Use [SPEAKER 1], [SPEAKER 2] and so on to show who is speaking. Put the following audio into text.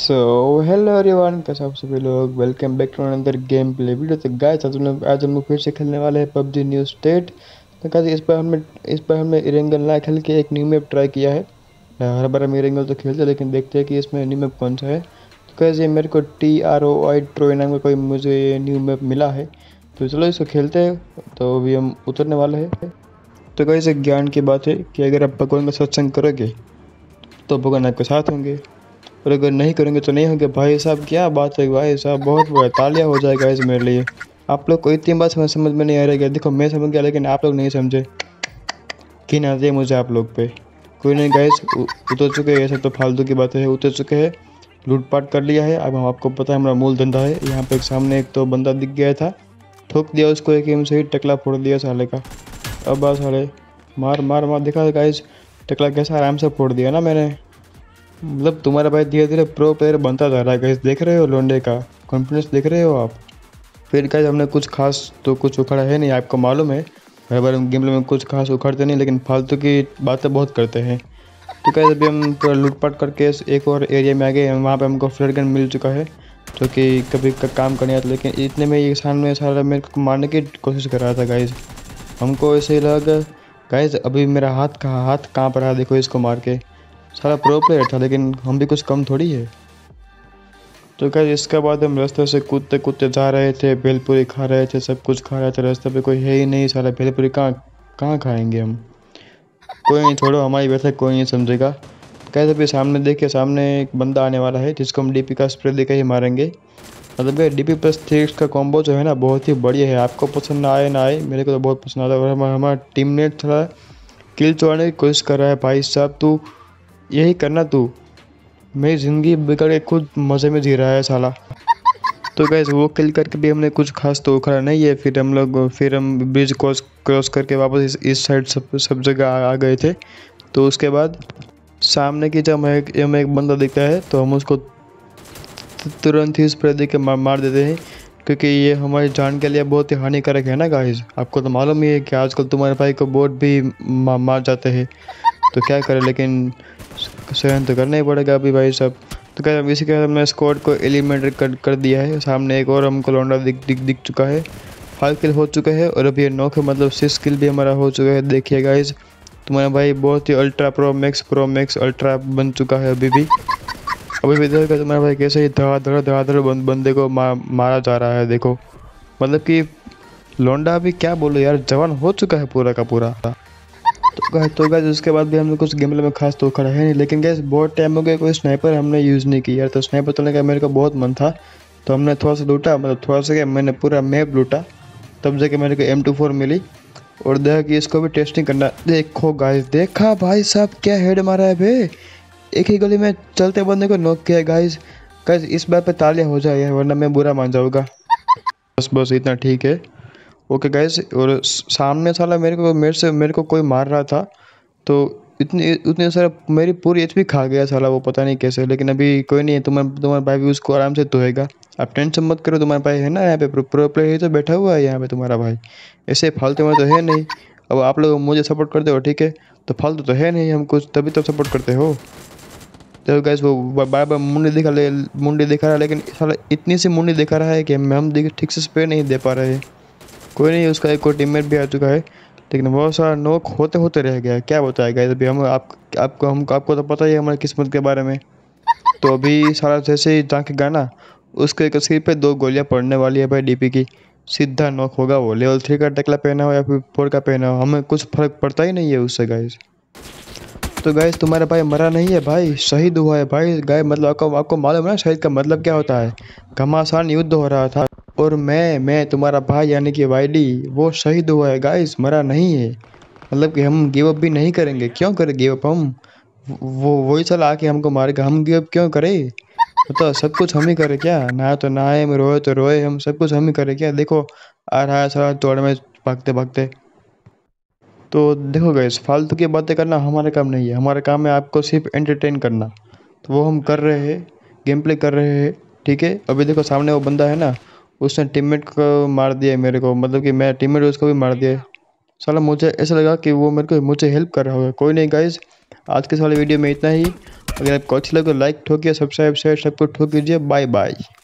[SPEAKER 1] So hello everyone, कैसे आप सभी लोग। Welcome back to another game play video. तो गाइस आज हम लोग फिर से खेलने वाले हैं पबजी न्यू स्टेट। तो गाइस इस पर हमने इरेंगल ना खेल के एक न्यू मैप ट्राई किया है। हर बार हम इरेंगल तो खेलते हैं, लेकिन देखते हैं कि इसमें न्यू मैप कौन सा है। तो गाइस ये मेरे को TROI ट्रोय नाम का कोई मुझे न्यू मैप मिला है। तो चलो इसको खेलते हैं। तो अभी हम उतरने वाले हैं। तो गाइस एक ज्ञान की बात है कि अगर आप भगवान का सत्संग करोगे तो भगवान आपके साथ होंगे, और अगर नहीं करेंगे तो नहीं होंगे। भाई साहब क्या बात है भाई साहब, बहुत बड़ा तालियां हो जाएगा इस मेरे लिए। आप लोग को इतनी बात समझ में नहीं आ रही है। देखो मैं समझ गया, लेकिन आप लोग नहीं समझे। घिन आती है मुझे आप लोग पे। कोई नहीं गाइस, उतर चुके हैं। ये सब तो फालतू की बातें हैं। उतर चुके हैं, लूटपाट कर लिया है। अब हम आपको पता है हमारा मूल धंधा है। यहाँ पे एक सामने एक तो बंदा दिख गया था, ठोक दिया उसको एक एम से ही, टकला फोड़ दिया साले का। अब बस साले मार मार मार, दिखा गाइस टकला कैसा आराम से फोड़ दिया ना मैंने। मतलब तुम्हारा भाई धीरे धीरे प्रो प्लेयर बनता जा रहा है गाइस। देख रहे हो लोंडे का कॉन्फिडेंस, देख रहे हो आप। फिर गाइस हमने कुछ खास तो कुछ उखाड़ा है नहीं, आपको मालूम है। हर बार हम गेम प्ले में कुछ खास उखाड़ते नहीं, लेकिन फालतू की बातें बहुत करते हैं। तो गाइस अभी हम पूरा लूटपाट करके एक और एरिया में आ गए। वहाँ पे हमको फ्लड गन मिल चुका है, जो कि कभी काम करने आता, लेकिन इतने में ये सामने सारा मेरे को मारने की कोशिश कर रहा था गाइस। हमको ऐसे ही लगा गाइस। अभी मेरा हाथ कहाँ पर है, देखो इसको मार के। सारा प्रो प्लेयर था, लेकिन हम भी कुछ कम थोड़ी है। तो क्या इसके बाद हम रास्ते से कूदते कूदते जा रहे थे, भेलपूरी खा रहे थे, सब कुछ खा रहे थे। रास्ते पे कोई है ही नहीं, सारा भेलपूरी कहाँ कहाँ खाएंगे हम। कोई नहीं, छोड़ो हमारी वैसे कोई नहीं समझेगा। कैसे भी सामने देखिए, सामने एक बंदा आने वाला है जिसको हम DP का स्प्रे देकर ही मारेंगे। मतलब ये DP प्लस 3 का कॉम्बो जो है ना, बहुत ही बढ़िया है। आपको पसंद ना आए ना आए, मेरे को तो बहुत पसंद आता है। और हमारा टीममेट थोड़ा किल चुराने की कोशिश कर रहा है। भाई साहब तू यही करना, तू मेरी ज़िंदगी बिगड़ के खुद मज़े में जी रहा है साला। तो गैस वो किल करके भी हमने कुछ खास तो उखड़ा नहीं है। फिर हम ब्रिज क्रॉस करके वापस इस साइड सब जगह आ गए थे। तो उसके बाद सामने की जब हमें एक बंदा दिखता है, तो हम उसको तुरंत ही स्प्रे दे के मार देते हैं, क्योंकि ये हमारी जान के लिए बहुत ही हानिकारक है ना गाइस। आपको तो मालूम ही है कि आजकल तुम्हारे भाई को बोट भी मार जाते हैं। तो क्या करें, लेकिन सहन तो करना ही पड़ेगा अभी भाई साहब। तो क्या इसी के साथ हमने स्क्वाड को एलिमिनेट कर दिया है। सामने एक और हमको लौंडा दिख चुका है। 5 किल हो चुके हैं, और अभी ये 9 के मतलब 6 किल भी हमारा हो चुका है। देखिए गाइस, तुम्हारा भाई बहुत ही अल्ट्रा प्रो मैक्स अल्ट्रा बन चुका है। अभी भी देखो तुम्हारा भाई कैसे ही धड़ाधड़ बंदे को मारा जा रहा है। देखो मतलब कि लौंडा अभी क्या बोलो यार, जवान हो चुका है पूरा का पूरा। तो गाइस उसके बाद भी हमने कुछ गेम में खास तो खड़ा है नहीं, लेकिन गैस बहुत टाइम हो गया कोई स्नाइपर हमने यूज़ नहीं की यार। तो स्नाइपर चलने का मेरे को बहुत मन था, तो हमने थोड़ा सा लूटा, मतलब थोड़ा सा क्या, मैंने पूरा मैप लूटा, तब जाके मेरे को M24 मिली। और देखा कि इसको भी टेस्टिंग करना। देखो गाइस, देखा भाई साहब क्या हेड मारा है बे। एक ही गली में चलते बंदे को नॉक किया गाइस। गाइस इस बात पे तालियां हो जाए यार, वरना मैं बुरा मान जाऊँगा। बस इतना ठीक है। ओके गाइस, और सामने साला मेरे को कोई मार रहा था। तो इतनी उतने सारा मेरी पूरी HP खा गया साला वो, पता नहीं कैसे। लेकिन अभी कोई नहीं है, तुम्हारा भाई भी उसको आराम से धोएगा। आप टेंशन मत करो, तुम्हारा भाई है ना यहाँ पे, प्रो प्लेयर ही तो बैठा हुआ है यहाँ पे तुम्हारा भाई। ऐसे फालतू में तो है नहीं। अब आप लोग मुझे सपोर्ट करते हो ठीक है, तो फालतू तो है नहीं हम कुछ, तभी तो सपोर्ट करते हो। तो गैस वो बार बार मुंडी दिखा रहा है, लेकिन साला इतनी सी मुंडी दिखा रहा है कि हम ठीक से स्प्रे नहीं दे पा रहे हैं। कोई नहीं, उसका एक और टीममेट भी आ चुका है, लेकिन बहुत सारा नोक होते होते रह गया। क्या बताएगा अभी हम आपको तो पता ही है हमारी किस्मत के बारे में। तो अभी सारा जैसे ही जाके गाना, उसके एक सिर पे 2 गोलियां पड़ने वाली है भाई DP की। सीधा नॉक होगा वो। लेवल 3 का टकला पहना हो या फिर 4 का पहना हो, हमें कुछ फर्क पड़ता ही नहीं है उससे गाइस। तो गाइस तुम्हारा भाई मरा नहीं है भाई, शहीद हुआ है भाई। गाय मतलब आपको मालूम है ना शहीद का मतलब क्या होता है। घमासान युद्ध हो रहा था, और मैं तुम्हारा भाई यानी कि YD वो शहीद हुआ है गाइस, मरा नहीं है। मतलब कि हम गिव अप भी नहीं करेंगे। क्यों करें गिव अप हम, वो वही चला आके हमको मारेगा, हम गिव अप क्यों करें। तो सब कुछ हम ही करें क्या, ना तो नहाए में रोए तो रोए, हम सब कुछ हम ही करें क्या। देखो आ रहा है सारा दौड़ में भागते भागते। तो देखो गाइस, फालतू की बातें करना हमारा काम नहीं है। हमारा काम है आपको सिर्फ एंटरटेन करना। तो वो हम कर रहे हैं, गेम प्ले कर रहे हैं ठीक है। अभी देखो सामने वो बंदा है ना, उसने टीममेट को मार दिया है मेरे को, मतलब कि मैं टीममेट उसको भी मार दिया है। साला मुझे ऐसा लगा कि वो मुझे हेल्प कर रहा होगा। कोई नहीं गाइस, आज के वाले वीडियो में इतना ही। अगर आपको अच्छा लगे तो लाइक ठोकिए, सब्सक्राइब शेयर सबको ठोक दीजिए। Bye bye.